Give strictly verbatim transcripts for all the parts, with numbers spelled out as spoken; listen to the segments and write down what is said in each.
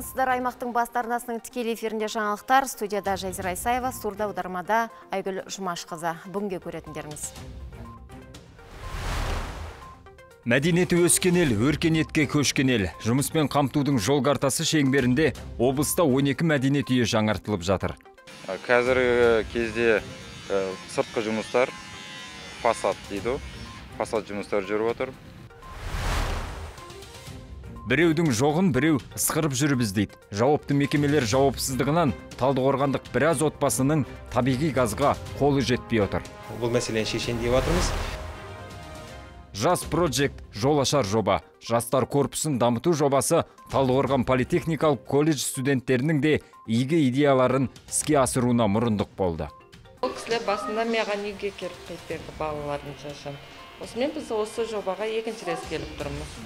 Саламатсыздар, аймақтың басты арнасының тікелей эфирінде жаңалықтар. Студияда Жазира Исаева, сурда аудармада Айгүл Жұмашқызы. Бүгінге көретіндеріңіз. Мәдениеті өскен ел, өркениетке көшкен ел. Жұмыспен қамтудың жол картасы шеңберінде облыста он екі мәдениет үйі жаңартылып жатыр. Қазіргі кезде сыртқы жұмыстар, фасад дейді, фасад жұмыстар жүріп отыр. Біреудің жоғын біреу ысқырып жүріп іздейді. Жауапты мекемелер жауапсыздығынан Талдықорғандық біраз отбасының табиғи газға қолы жетпей отыр. Бұл мәселені шешен деп отырмыз. Жас Project жол ашар жоба. Жастар корпусын дамыту жобасы Талдықорған политехникалық колледж студенттерінің де игі идеяларын іске асыруына мұрындық болды. Ол кісілер басында маған үйге келіп кетті балалардың шашын. Осымен біз осы жобаға екінші рет келіп тұрмыз.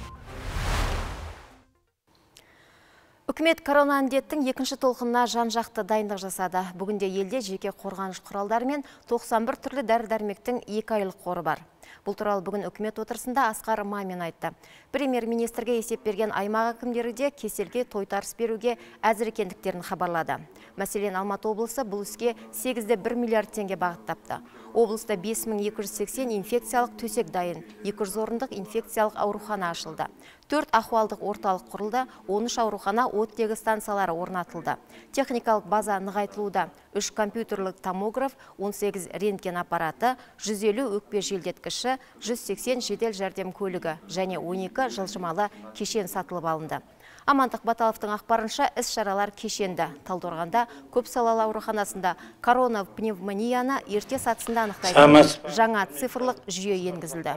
Үкімет корона індеттің екінші толқынына жан-жақты дайындық жасады. Бүгінде елде жеке қорғаныш құралдары мен тоқсан бір түрлі дәрі-дәрмектің екі айлық қоры бар. Бұл туралы бүгін үкімет отырысында Асқар Мамин айтты. Премьер-министрге есеп берген аймақ әкімдері де кеселге тойтарыс беруге әзір екендіктерін хабарлады. Мәселен, Алматы облысы бұл іске сегіз де бір миллиард теңге бағыттапты. Облыста бес мың екі жүз сексен инфекциялық төсек дайын, екі жүз орындық инфекциялық аурухана ашылды. төрт ахуалдық орталық құрылды, он үш аурухана оттегі станциялары орнатылды. Техникалық база нығайтылуда. үш компьютерлік томограф, он сегіз рентген аппараты, жүз елу өкпе желдеткіші, жүз сексен жедел жәрдем көлігі және он екі жылжымалы кешен сатылып алынды. Амандық Баталовтың ақпарынша іс-шаралар кешенді. Талдықорғанда көпсалалы ауруханасында корона пневмонияны ерте сатысында анықтайтын жаңа цифрлық жүйе енгізілді.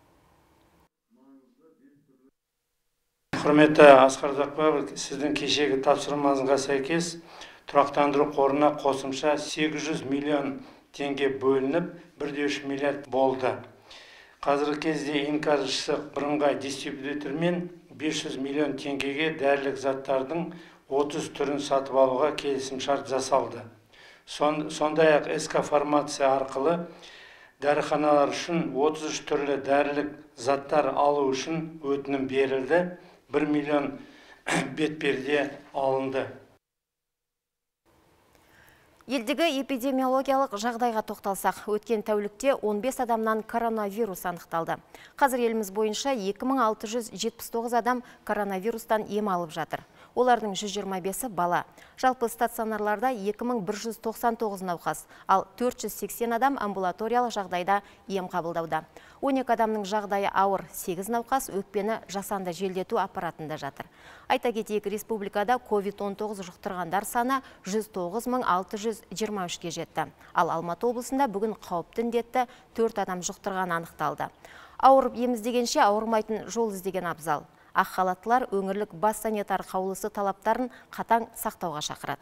Құрметті Асқар Ұзақбаев, сіздің кешегі тапсырмаңызға сәйкес тұрақтандыру қорына қосымша сегіз жүз миллион теңге бөлініп, бір де үш миллиард болды. Қазіргі кезде инкаржысы бірыңғай дистрибьютормен бес жүз миллион теңгеге дәрілік заттардың отыз түрін сатып алуға келісімшарт жасалды. Сондай-ақ СК фармация арқылы дәріханалар үшін отыз үш түрлі дәрілік заттар алу үшін өтінім берілді. бір миллион бетперде алынды. Елдегі эпидемиологиялық жағдайға тоқталсақ, өткен тәулікте он бес адамнан коронавирус анықталды. Қазір еліміз бойынша екі мың алты жүз жетпіс тоғыз адам коронавирустан ем алып жатыр. Олардың жүз жиырма бесі бала. Жалпы стационарларда екі мың бір жүз тоқсан тоғыз науқас, ал төрт жүз сексен адам амбулаториялық жағдайда ем қабылдауда. он екі адамның жағдайы ауыр, сегіз науқас өкпені жасанды желдету аппаратында жатыр. Айта кетейік, республикада ковид он тоғыз жұқтырғандар саны жүз тоғыз мың алты жүз жиырма үшке жетті. Ал Алматы облысында бүгін қауіпті індетті төрт адам жұқтырған анықталды. Ауырып ем іздегенше ауырмайтын жол іздеген абзал. Ақ халаттылар өңірлік бас санитар қаулысы талаптарын қатаң сақтауға шақырады.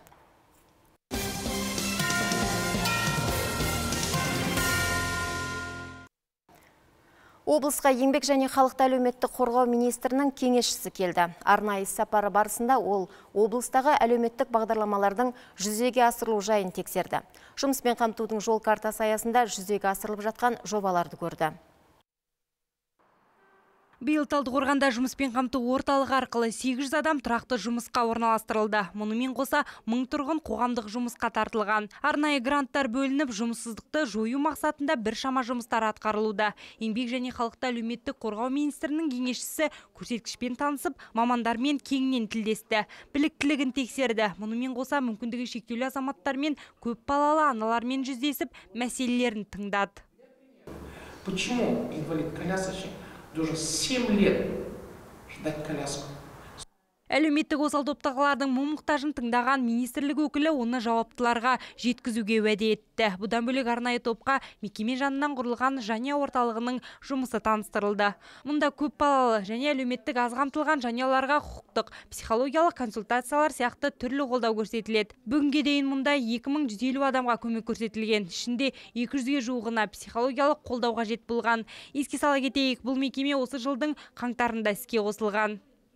Облысқа еңбек және халықты әлеуметтік қорғау министрінің кеңесшісі келді. Арнайы сапары барысында ол облыстағы әлеуметтік бағдарламалардың жүзеге асырылу жайын тексерді. Жұмыспен қамтудың жол картасы аясында жүзеге асырылып жатқан жобаларды көрді. Биыл Талдықорғанда жұмыспен қамту орталығы арқылы сегіз жүз адам тұрақты жұмысқа орналастырылды. Мұнымен қоса мың тұрғын қоғамдық жұмысқа тартылған. Арнайы гранттар бөлініп, жұмыссыздықты жою мақсатында біршама жұмыстар атқарылуда. Еңбек және халықты әлеуметтік қорғау министрінің кеңесшісі көрсеткішпен танысып, мамандармен кеңінен тілдесті. Біліктілігін тексерді. Мұнымен қоса мүмкіндігі шектеулі азаматтармен, көп балалы аналармен жүздесіп, мәселелерін тыңдады. Почему инвалид-колясочник должен семь лет ждать коляску? Әлеуметтік осал топтағылардың мұң-мұқтажын тыңдаған министрлік өкілі оны жауаптыларға жеткізуге уәде етті. Бұдан бөлек арнайы топқа мекеме жанынан құрылған жанұя орталығының жұмысы таныстырылды. Мұнда көп балалы және әлеуметтік аз қамтылған жанұяларға құқықтық, психологиялық консультациялар сияқты түрлі қолдау көрсетіледі. Бүгінге дейін мұнда екі мың жүз елу адамға көмек көрсетілген. Ішінде екі жүзге жуығына психологиялық қолдау қажет болған. Еске сала кетейік, бұл мекеме осы жылдың қаңтарында іске қосылған.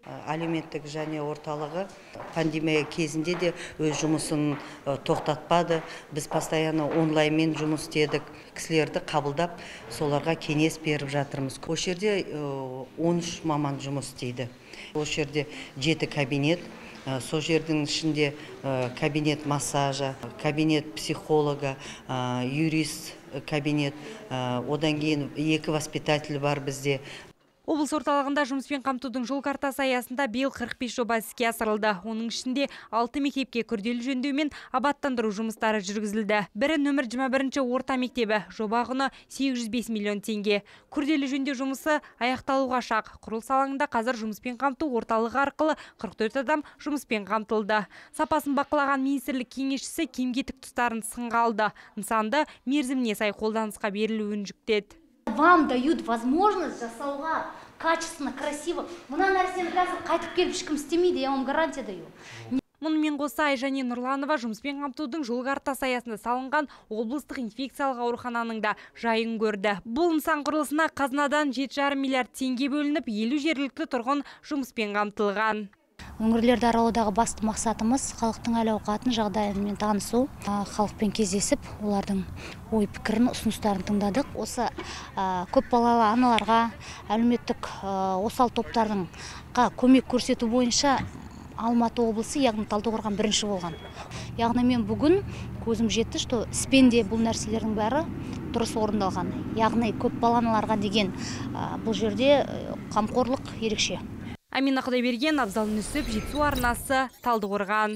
Әлеуметтік және орталығы пандемия кезінде де өз жұмысын тоқтатпады. Біз постоянно онлайнмен жұмыс істедік. Кісілерді қабылдап, соларға кеңес беріп жатырмыз. Осы жерде он үш маман жұмыс істейді. Осы жерде жеті кабинет. Сол жердің ішінде кабинет массажа, кабинет психолога, юрист кабинет, одан кейін екі воспитатель бар бізде. Облыс орталығында жұмыспен қамтудың жол картасы аясында биыл қырық бес жоба іске асырылды. Оның ішінде алты мектепке күрделі жөндеу мен абаттандыру жұмыстары жүргізілді. Бірі нөмір жиырма бірінші орта мектебі, жоба құны сегіз жүз бес миллион теңге. Күрделі жөндеу жұмысы аяқталуға шақ. Құрылыс алаңында қазір жұмыспен қамту орталығы арқылы қырық төрт адам жұмыспен қамтылды. Сапасын бақылаған министрлік кеңесшісі кем-кетік тұстарын сынға алды. Нысанды мерзіміне сай қолданысқа берілуін жүктеді. Вам дают возможность жасауға качественно, красиво. Мына нәрсені қазір қайтып келіп ешкім істемейді, я вам гарантия даю. Мұнымен қоса Айжан Нұрланова жұмыспен қамтудың жол картасы аясында салынған облыстық инфекциялық аурухананың да жайын көрді. Бұл нысан құрылысына қазынадан жеті жарым миллиард теңге бөлініп, елу жергілікті тұрғын жұмыспен қамтылған. Өңірлерді аралаудағы басты мақсатымыз халықтың әл-ауқатын жағдайымен танысу, халықпен кездесіп, олардың ой пікірін, ұсыныстарын тыңдадық. Осы көпбалалы аналарға, әлеуметтік осал топтардың көмек көрсету бойынша Алматы облысы, яғни Талдықорған бірінші болған. Яғни мен бүгін көзім жетті, что іспенде бұл нәрселердің бәрі дұрыс орындалған. Яғни көпбалалыларға деген бұл жерде қамқорлық ерекше. Амина Құдайберген, Абзал Нүсіп, Жетісу арнасы, Талдықорған.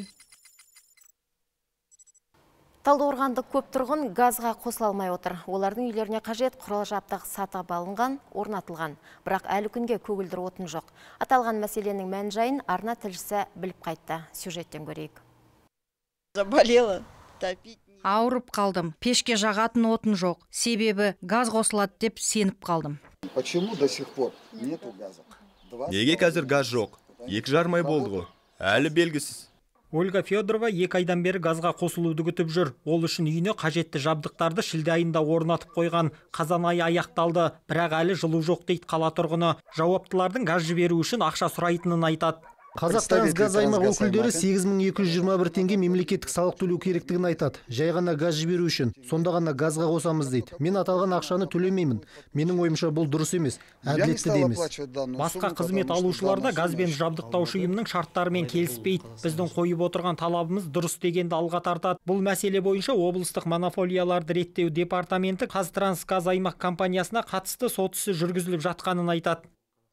Талдықорғандық көп тұрғын газға қосыла алмай отыр. Олардың үйлеріне қажет құрал жабдық сатып алынған, орнатылған. Бірақ әлі күнге көгілдір отын жоқ. Аталған мәселенің мән жайын арна тілшісі біліп қайтты. Сюжеттен көрейік. Заболела, топить. Ауырып қалдым. Пешке жағатын отын жоқ. Себебі газ қосылады деп сеніп қалдым. Почему до сих пор нету газа? Неге қазір газ жоқ? Екі жармай болды ғой. Әлі белгісіз. Ольга Федорова екі айдан бері газға қосылуды күтіп жүр. Ол үшін үйіне қажетті жабдықтарды шілде айында орнатып қойған. Қазан айы аяқталды, бірақ әлі жылу жоқ дейді қала тұрғыны. Жауаптылардың газ жіберу үшін ақша сұрайтынын айтады. Қазақтрансгаз аймақ өкілдері сегіз мың екі жүз жиырма бір теңге мемлекеттік салық төлеу керектігін айтады. Жай ғана газ жіберу үшін, сонда ғана газға қосамыз дейді. Мен аталған ақшаны төлемеймін. Менің ойымша бұл дұрыс емес, әділетті де емес. Басқа қызмет алушылар да газбен жабдықтаушы ұйымның шарттарымен келіспейді. Біздің қойып отырған талабымыз дұрыс дегенді алға тартады. Бұл мәселе бойынша облыстық монополияларды реттеу департаменті Қазтрансгаз аймақ компаниясына қатысты сот ісі жүргізіліп жатқанын айтады.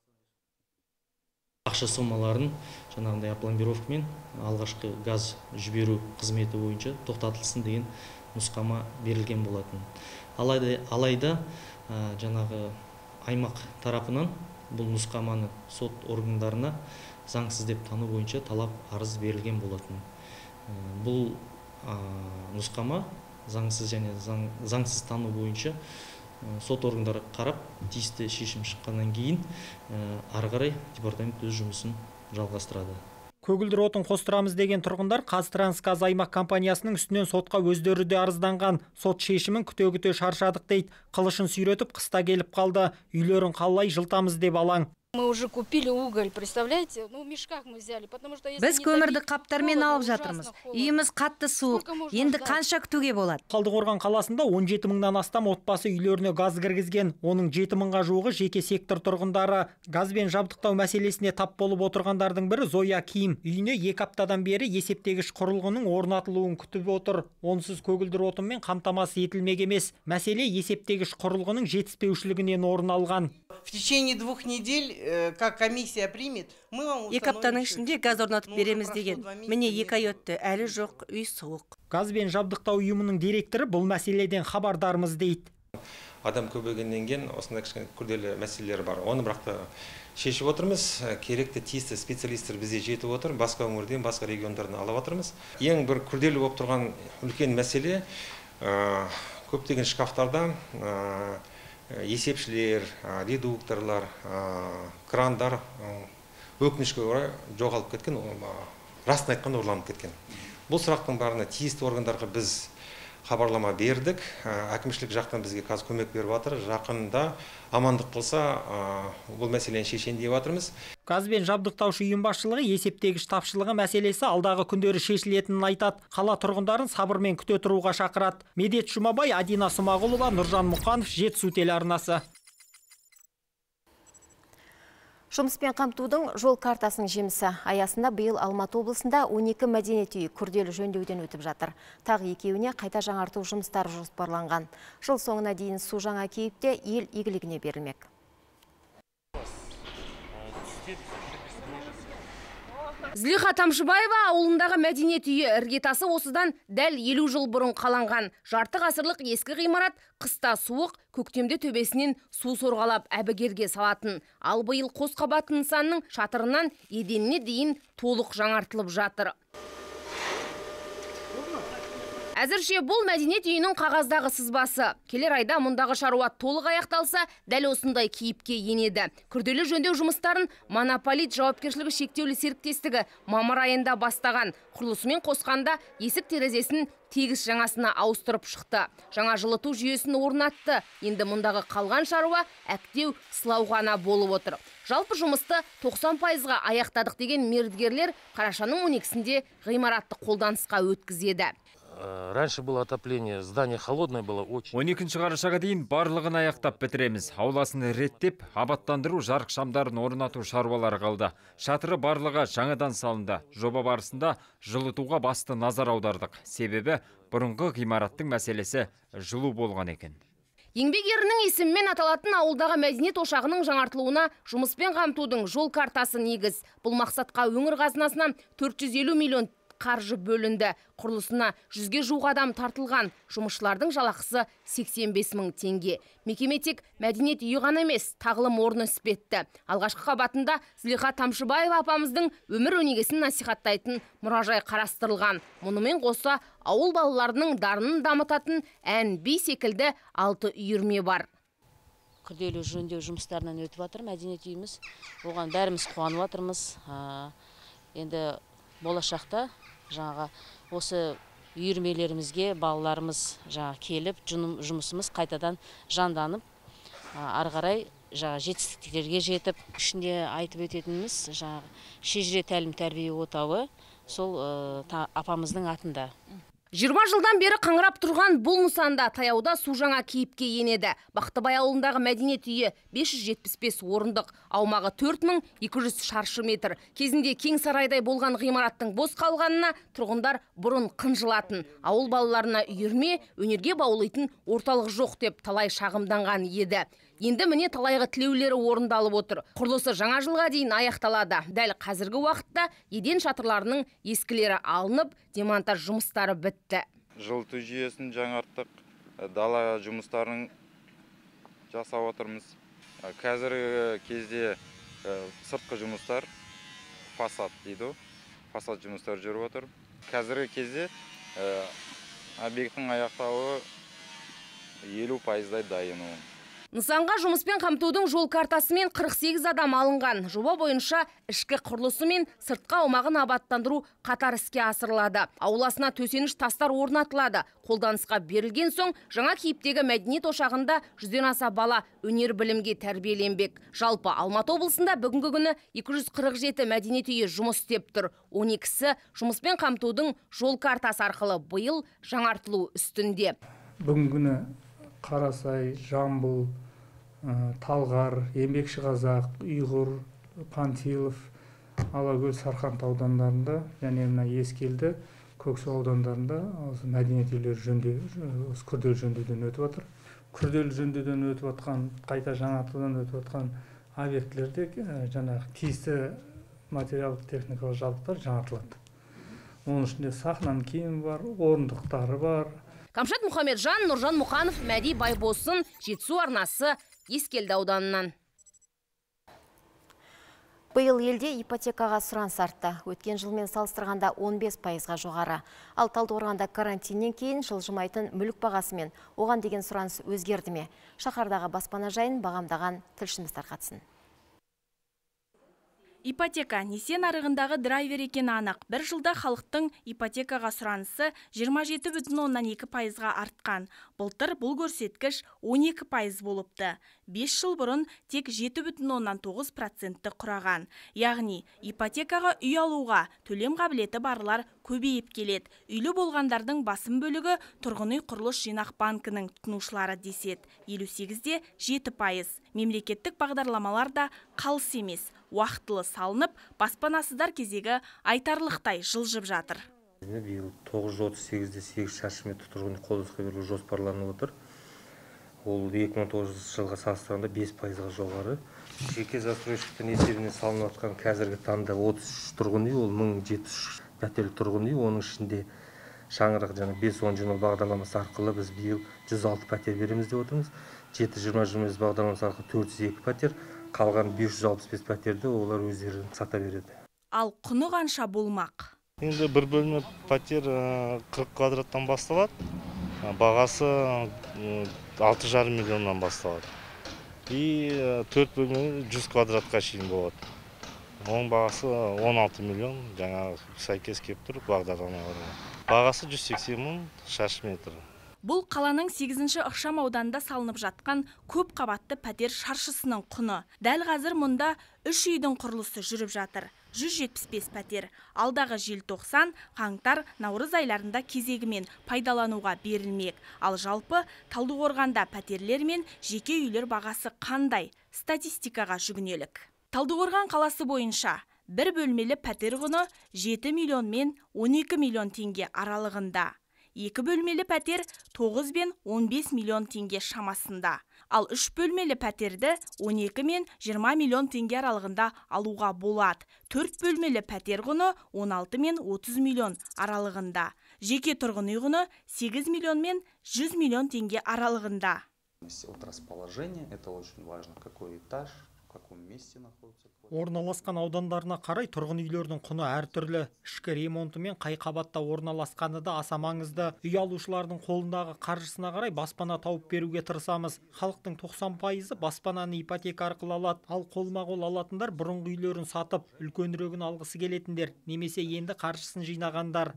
Ақша сомаларын жаңағындай опломбировкамен алғашқы газ жіберу қызметі бойынша тоқтатылсын деген нұсқама берілген болатын. Алайда, алайда жаңағы аймақ тарапынан бұл нұсқаманы сот органдарына заңсыз деп тану бойынша талап арыз берілген болатын. Бұл нұсқама заңсыз және заң, заңсыз тану бойынша сот органдары қарап, тиісті шешім шыққаннан кейін ары қарай департамент өз жұмысын жалғастырады. Көгілдір отын қостырамыз деген тұрғындар Қазтрансгаз аймақ компаниясының үстінен сотқа өздері де арызданған. Сот шешімін күте-күте шаршадық дейді. Қылышын сүйретіп қыста келіп қалды. Үйлерін қалай жылтамыз деп алаң. Мы уже купили уголь, представляете? Ну, в мешках мы взяли, потому что если Біз көмірді қаптармен алып жатырмыз. Үйіміз қатты суық. Енді қанша күтуге болады? Талдықорған қаласында он жеті мыңнан астам отбасы үйлеріне газ кіргізген. Оның жеті мыңға жуығы жеке сектор тұрғындары. Газбен жабдықтау мәселесіне тап болып отырғандардың бірі Зоя Ким. Үйіне екі аптадан бері есептегіш құрылғының орнатылуын күтіп отыр. Онсыз көгілдір отынмен қамтамасыз етілмек емес. Мәселе есептегіш құрылғының жетіспеушілігінен орын алған. В течение двух недель, как комиссия примет, мы вам Екі аптаның ішінде газ орнатып береміз деген. Міне екі ай өтті, әлі жоқ, үй суық. Газбен жабдықтау ұйымының директоры бұл мәселеден хабардармыз дейді. Адам көбейгеннен кейін осындай кішкене күрделі мәселелер бар. Оны бірақ шешіп отырмыз. Керекті тиісті специалисттер бізде жетіп отыр. Басқа өңірден, басқа региондардан алып отырмыз. Ең бір күрделі болып тұрған үлкен мәселе көптеген шкафтардан есепшілер, редукторлар, крандар өкінішке орай жоғалып кеткен, расын айтқанда ұрланып кеткен. Бұл сұрақтың барына тиісті органдарға біз хабарлама бердік. Әкімшілік жақтан бізге қазір көмек беріп жатыр. Жақында амандық болса, бұл мәселені шешейін деп жатырмыз. Газбен жабдықтаушы ұйым басшылығы есептегіш тапшылығы мәселесі алдағы күндері шешілетінін айтады. Қала тұрғындарын сабырмен күте тұруға шақырады. Медет Жұмабай, Адина Смағұлова, Нұржан Мұқанов, Жетісу телеарнасы. Жұмыспен қамтудың жол картасының жемісі аясында биыл Алматы облысында он екі мәдениет үйі күрделі жөндеуден өтіп жатыр. Тағы екеуіне қайта жаңарту жұмыстары жоспарланған. Жыл соңына дейін су жаңа кейіпте ел игілігіне берілмек. Злиха Тамшыбаева ауылындағы мәдениет үйі іргетасы осыдан дәл елу жыл бұрын қаланған. Жарты ғасырлық ескі ғимарат қыста суық, көктемде төбесінен су сорғалап әбігерге салатын. Ал биыл қос қабатты нысанның шатырынан еденіне дейін толық жаңартылып жатыр. Әзірше бұл мәдениет үйінің қағаздағы сызбасы. Келер айда мұндағы шаруа толық аяқталса, дәл осындай кейіпке енеді. Күрделі жөндеу жұмыстарын Монополит жауапкершілігі шектеулі серіктестігі мамыр айында бастаған. Құрылысымен қосқанда есік терезесін тегіс жаңасына ауыстырып шықты. Жаңа жылыту жүйесін орнатты. Енді мұндағы қалған шаруа әктеу сылау ғана болып отыр. Жалпы жұмысты тоқсан пайызға аяқтадық деген мердігерлер қарашаның он екісінде ғимаратты қолданысқа өткізеді. Раньше было отопление, здание холодное было очень. он екінші қарашаға дейін барлығын аяқтап бітіреміз. Ауласын реттеп, абаттандыру, жарық шамдарын орнату шаруалары қалды. Шатыры барлығы жаңадан салынды. Жоба барысында жылытуға басты назар аудардық. Себебі бұрынғы ғимараттың мәселесі жылу болған екен. Еңбек ерінің есімімен аталатын ауылдағы мәдениет ошағының жаңартылуына жұмыспен қамтудың жол картасы негіз. Бұл мақсатқа өңір қазынасынан төрт жүз елу миллион қаржы бөлінді. Құрылысына жүзге жуық адам тартылған. Жұмысшылардың жалақысы сексен бес мың теңге. Мекеме тек мәдениет үйі ғана емес, тағылым орны іспетті. Алғашқы қабатында Злиха Тамшыбаева апамыздың өмір өнегесін насихаттайтын мұражай қарастырылған. Мұнымен қоса ауыл балаларының дарынын дамытатын ән, би секілді алты үйірме бар. Күрделі жөндеу жұмыстарынан өтіп жатыр мәдениет үйіміз. Оған бәріміз қуанып жатырмыз. Енді болашақта жаңағы осы үйірмелерімізге балаларымыз жаңа келіп, жұмысымыз қайтадан жанданып, ары қарай жаңа жетістіктерге жетіп, ішінде айтып өтетініміз жаңағы шежіре тәлім тәрбие отауы сол апамыздың атында. жиырма жылдан бері қаңырап тұрған бұл нысанда таяуда су жаңа кейіпке енеді. Бақтыбай ауылындағы мәдениет үйі бес жүз жетпіс бес орындық, аумағы төрт мың екі жүз шаршы метр. Кезінде кең сарайдай болған ғимараттың бос қалғанына тұрғындар бұрын қынжылатын. Ауыл балаларына үйірме, өнерге баулайтын орталық жоқ деп талай шағымданған еді. Енді міне талайғы тілеулері орындалып отыр. Құрылысы жаңа жылға дейін аяқталады. Дәл қазіргі уақытта еден шатырларының ескілері алынып, демонтаж жұмыстары бітті. Жылыту жүйесін жаңарттық, дала жұмыстарын жасап отырмыз. Қазіргі кезде сыртқы жұмыстар, фасад дейді, фасад жұмыстар жүріп отыр. Қазіргі кезде объекттің аяқтауы елу пайыздай дайын. Нысанға жұмыспен қамтудың жол картасымен қырық сегіз адам алынған. Жоба бойынша ішкі құрылысы мен сыртқы аумағын абаттандыру қатар іске асырылады. Ауласына төсеніш тастар орнатылады. Қолданысқа берілген соң жаңа кейіптегі мәдениет ошағында жүзден аса бала өнер білімге тәрбиеленбек. Жалпы Алматы облысында бүгінгі күні екі жүз қырық жеті мәдениет үйі жұмыс істеп тұр. он екісі жұмыспен қамтудың жол картасы арқылы биыл жаңартылу үстінде. Бүгінгі күні Қарасай, Жамбыл, Талғар, Еңбекші Қазақ, Ұйғыр, Панфилов, Алакөл, Сарқанд аудандарында және мына Ескелді, Көксу аудандарында мәдениет үйлері жөндеу, күрделі жөндеуден өтіп жатыр. Күрделі жөндеуден өтіп жатқан, қайта жаңартудан өтіп жатқан объектілерде жаңағы тиісті материалдық техникалық жабдықтар жаңартылады. Оның ішінде сахнаның киімі бар, орындықтары бар. Камшат Мұхамеджан, Нұржан Мұқанов, Мәди Байбосын, Жетісу арнасы, Ескелді ауданынан. Биыл елде ипотекаға сұраныс артты. Өткен жылмен салыстырғанда он бес пайызға жоғары. Ал Талдықорғанда карантиннен кейін жылжымайтын мүлік бағасымен оған деген сұраныс өзгерді ме? Шаһардағы баспана жайын бағамдаған тілшіміз тарқатсын. Ипотека несие нарығындағы драйвер екені анық. Бір жылда халықтың ипотекаға сұранысы жиырма жеті бүтін оннан екі пайызға артқан. Былтыр бұл көрсеткіш он екі пайыз болыпты. бес жыл бұрын тек жеті бүтін оннан тоғыз процентті құраған. Яғни ипотекаға үй алуға төлем қабілеті барлар көбейіп келеді. Үйлі болғандардың басым бөлігі тұрғын үй құрылыс жинақ банкінің тұтынушылары деседі. елу сегізде жеті пайыз. Мемлекеттік бағдарламалар да қалыс емес. Уақытылы салынып, баспанасыздар кезегі айтарлықтай жылжып жатыр. Биыл тоғыз жүз отыз сегізде сегіз шаршы метр тұрғын үй қолданысқа берілу жоспарланып отыр. Ол екі мың он тоғызыншы жылға салыстырғанда бес пайызға жоғары. Жеке застройщиктің есебіне салынып жатқан қазіргі таңда отыз үш тұрғын үй, ол мың жеті жүз пәтерлі тұрғын үй, оның ішінде шаңырақ және бес он жиырма бағдарламасы арқылы біз биыл жүз алты пәтер береміз деп отырмыз. жеті жиырма жиырма бес бағдарламасы арқылы төрт жүз екі пәтер, қалған бес жүз алпыс бес пәтерді олар өздері сата береді. Ал құны қанша болмақ? Енді бір бөлме пәтер қырық квадраттан басталады. Бағасы алты жарым миллионнан басталады. И төрт бөлме жүз квадратқа шейін болады. Оның бағасы он алты миллион, жаңа сәйкес кеп тұр бағдарламаларға. Бағасы жүз сексен мың шаршы метр. Бұл қаланың сегізінші ықшам ауданында салынып жатқан көп қабатты пәтер шаршысының құны. Дәл қазір мұнда үш үйдің құрылысы жүріп жатыр. жүз жетпіс бес пәтер. Алдағы желтоқсан, қаңтар, наурыз айларында кезегімен пайдалануға берілмек. Ал жалпы Талдықорғанда пәтерлер мен жеке үйлер бағасы қандай? Статистикаға жүгінелік. Талдықорған қаласы бойынша бір бөлмелі пәтер құны жеті миллион мен он екі миллион теңге аралығында. Екі бөлмелі пәтер тоғыз бен он бес миллион теңге шамасында. Ал үш бөлмелі пәтерді он екі мен жиырма миллион теңге аралығында алуға болады. Төрт бөлмелі пәтер құны он алты мен отыз миллион аралығында. Жеке тұрғын үй құны сегіз миллион мен жүз миллион теңге аралығында. От расположения, это очень важно, какой этаж, в каком месте находится. Орналасқан аудандарына қарай тұрғын үйлердің құны әртүрлі. Ішкі ремонты мен қай қабатта орналасқаны да аса маңызды. Үй алушылардың қолындағы қаржысына қарай баспана тауып беруге тырысамыз. Халықтың тоқсан пайызы баспананы ипотека арқылы алады. Ал қолма-қол алатындар бұрынғы үйлерін сатып, үлкенірегін алғысы келетіндер, немесе енді қаржысын жинағандар.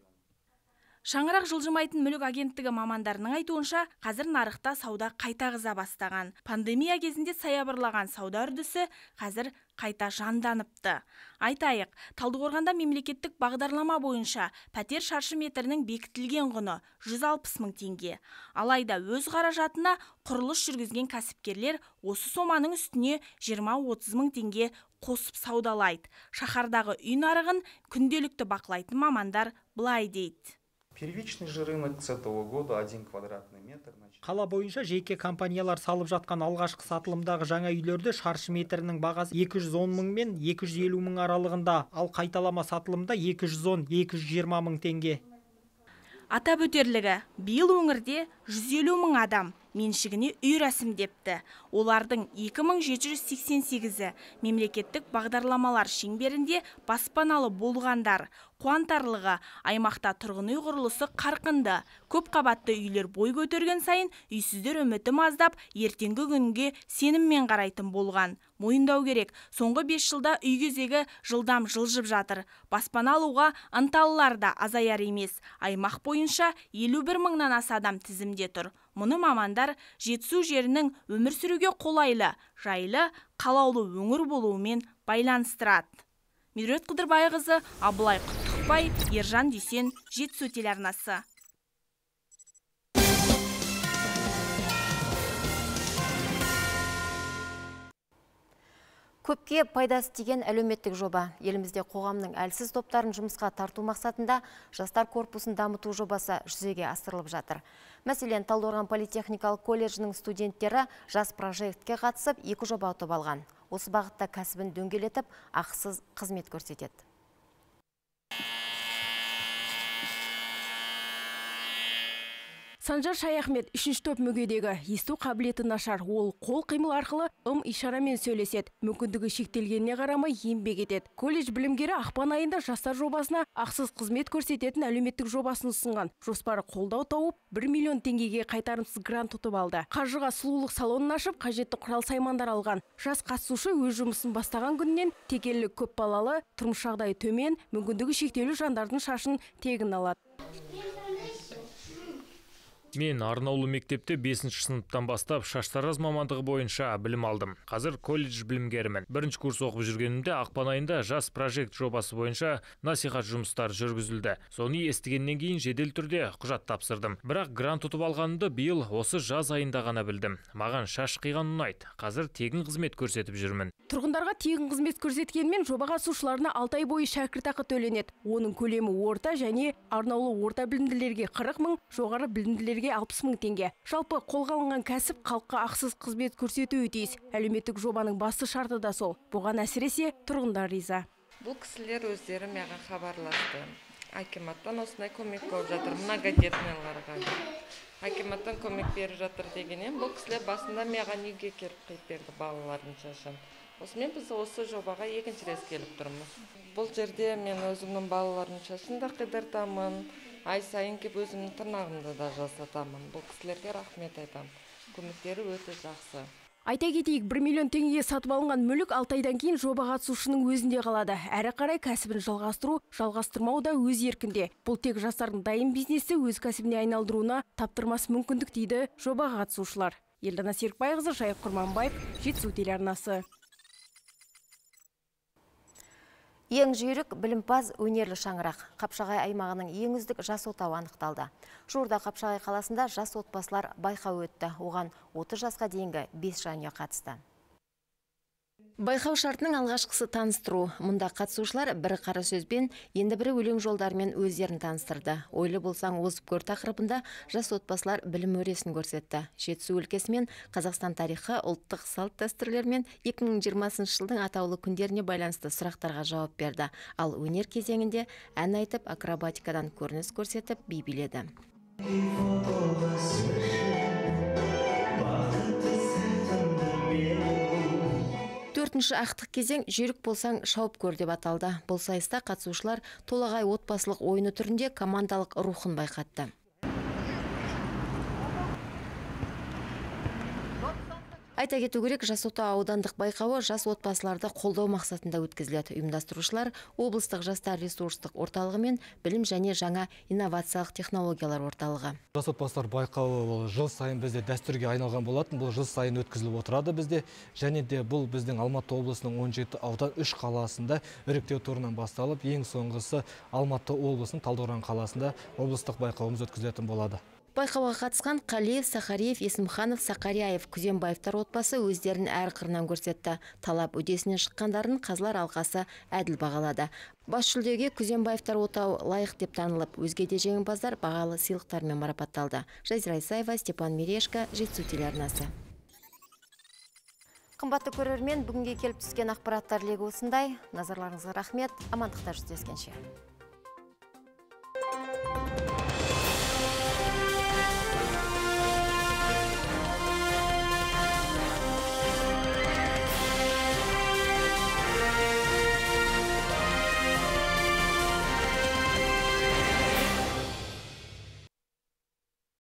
Шаңырақ жылжымайтын мүлік агенттігі мамандарының айтуынша, қазір нарықта сауда қайта қыза бастаған. Пандемия кезінде саябырлаған сауда үрдісі қазір қайта жанданыпты. Айтайық, Талдықорғанда мемлекеттік бағдарлама бойынша пәтер шаршы метрінің бекітілген құны жүз алпыс мың теңге. Алайда өз қаражатына құрылыс жүргізген кәсіпкерлер осы соманың үстіне жиырма отыз мың теңге қосып саудалайды. Шаһардағы үй нарығын күнделікті бақылайтын мамандар былай дейді. Первичный же рынок с этого года один квадратный метр. Қала бойынша жеке компаниялар салып жатқан алғашқы сатылымдағы жаңа үйлерді шаршы метрінің бағасы екі жүз он мың мен екі жүз елу мың аралығында, ал қайталама сатылымда екі жүз он - екі жүз жиырма мың теңге. Атап өтерлігі, биыл өңірде жүз елу мың адам меншігіне үй рәсімдепті. Олардың екі мың жеті жүз сексен сегізі мемлекеттік бағдарламалар шеңберінде баспаналы болғандар. Қуантарлығы, аймақта тұрғын үй құрылысы қарқынды. Көп қабатты үйлер бой көтерген сайын үйсіздер үміті маздап, ертеңгі күнге сеніммен қарайтын болған. Мойындау керек, соңғы бес жылда үй кезегі жылдам жылжып жатыр. Баспана алуға ынталылар да азаяр емес. Аймақ бойынша елу бір мыңнан аса адам тізімде тұр. Мұны мамандар жетісу жерінің өмір сүруге қолайлы, жайлы, қалаулы өңір болуымен байланыстырады. Меруерт Қыдырбайқызы, Абылай Құттықбай, Ержан Дүйсен, Жетісу телеарнасы. Көпке пайдасы тиген әлеуметтік жоба. Елімізде қоғамның әлсіз топтарын жұмысқа тарту мақсатында жастар корпусын дамыту жобасы жүзеге асырылып жатыр. Мәселен, Талдықорған политехникалық колледжінің студенттері жас прожектке қатысып, екі жоба ұтып алған. Осы бағытта кәсібін дөңгелетіп, ақысыз қызмет көрсетеді. Санжар Шаяхмет үшінші топ мүгедегі, есту қабілеті нашар. Ол қол қимыл арқылы ым ишарамен сөйлеседі. Мүмкіндігі шектелгеніне қарамай еңбек етеді. Колледж білімгері ақпан айында жастар жобасына ақсыз қызмет көрсететін әлеуметтік жобасын ұсынған. Жоспары қолдау тауып, бір миллион теңгеге қайтарымсыз грант ұтып алды. Қаржыға сұлулық салонын ашып, қажетті құрал саймандар алған. Жас қатысушы өз жұмысын бастаған күннен текелі көп балалы, тұрмыс жағдайы төмен, мүмкіндігі шектеулі жандардың шашын тегін алады. Мен арнаулы мектепте бесінші сыныптан бастап шаштараз мамандығы бойынша білім алдым. Қазір колледж білімгерімін. Бірінші курс оқып жүргенімде ақпан айында жас прожект жобасы бойынша насихат жұмыстары жүргізілді. Соны естігеннен кейін жедел түрде құжат тапсырдым. Бірақ грант ұтып алғанымды биыл осы жаз айында ғана білдім. Маған шаш қиған ұнайды. Қазір тегін қызмет көрсетіп жүрмін. Тұрғындарға тегін қызмет көрсеткенмен жоба қатысушыларына алты ай бойы шәкіртақы төленеді. Оның көлемі орта және арнаулы орта білімділерге қырық мың, жоғары білімділерге алпыс мың теңге. Жалпы қолға алынған кәсіп халыққа ақсыз қызмет көрсетуі тиіс. Әлеуметтік жобаның басты шарты да сол. Бұған әсіресе тұрғындар риза. Бұл кісілер өздері маған хабарласты. Акиматтан осындай көмек болып жатыр, многодетныйларға. Акиматтан көмек беріп жатыр дегеннен, бұл кісілер басында маған үйге келіп қойып берді балалардың шашын. Осымен біз осы жобаға екінші рет келіп тұрмыз. Бұл жерде мен өзімнің балалардың шашын да қидыртамын. Ай сайын кеп өзімнің тырнағымды да жасатамын. Бұл кісілерге рахмет айтамын. Көмектері өте жақсы. Айта кетейік, бір миллион теңгеге сатып алынған мүлік алты айдан кейін жоба қатысушының өзінде қалады. Әрі қарай кәсібін жалғастыру, жалғастырмау да өз еркінде. Бұл тек жастардың дайын бизнесті өз кәсібіне айналдыруына таптырмас мүмкіндік дейді жобаға қатысушылар. Елдана Серікбайқызы, Жайық Құрманбаев, Жетісу телеарнасы. Ең жүйрік білімпаз өнерлі шаңырақ. Қапшағай аймағының ең үздік жас отауы анықталды. Жуырда Қапшағай қаласында жас отбасылар байқауы өтті. Оған отыз жасқа дейінгі бес жанұя қатысты. Байқау шартының алғашқысы таныстыру. Мұнда қатысушылар бір қара сөзбен, енді бірі өлең жолдарымен өздерін таныстырды. Ойлы болсаң озып көр тақырыбында жас отбасылар білім өресін көрсетті. Жетісу өлкесі мен Қазақстан тарихы, ұлттық салт дәстүрлер мен екі мың жиырмасыншы жылдың атаулы күндеріне байланысты сұрақтарға жауап берді. Ал өнер кезеңінде ән айтып, акробатикадан көрініс көрсетіп, би биледі. Төртінші ақтық кезең жүйрік болсаң шауып көр деп аталды. Бұл сайыста қатысушылар толағай отбасылық ойыны түрінде командалық рухын байқатты. Айта кету керек, жас отау аудандық байқауы жас отбасыларды қолдау мақсатында өткізіледі. Ұйымдастырушылар облыстық жастар ресурстық орталығы мен білім және жаңа инновациялық технологиялар орталығы. Жас отбасылар байқауы жыл сайын бізде дәстүрге айналған болатын. Бұл жыл сайын өткізіліп отырады бізде. Және де бұл біздің Алматы облысының он жеті аудан үш қаласында іріктеу турынан басталып, ең соңғысы Алматы облысының Талдықорған қаласында облыстық байқауымыз өткізілетін болады. Байқауға қатысқан Қалиев, Сахариев, Есімханов, Сақарияев, Күзембаевтар отбасы өздерін әр қырынан көрсетті. Талап үдесінен шыққандарын Қазылар алқасы әділ бағалады. Бас жүлдеге Күзембаевтар отауы лайық деп танылып, өзге де жеңімпаздар бағалы сыйлықтармен марапатталды. Жазира Исаева, Степан Мерешко, Жетісу телеарнасы. Қымбатты көрермен, бүгінге келіп түскен ақпараттар легі осындай. Назарларыңызға рахмет, амандықта жүздескенше.